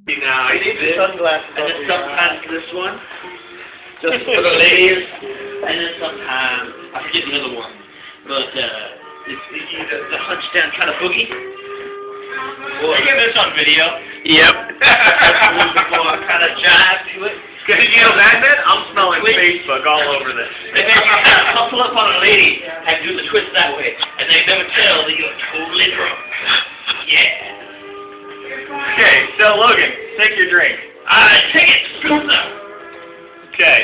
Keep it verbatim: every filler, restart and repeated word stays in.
Now, you need this, sunglasses and then sometimes this one, just for the ladies, and then sometimes, I forget the other one, but uh, it's the, the, the hunch down kind of boogie. Or, you get this on video? Yep. Or kind of jive to it. Did you know that, man? I'm smelling Twist. Facebook all over this. And then you kind of hustle up on a lady and do the twist that way, and they never tell that you're totally drunk. Yeah. Okay, so Logan, take your drink. I take it. Scoop them. Okay.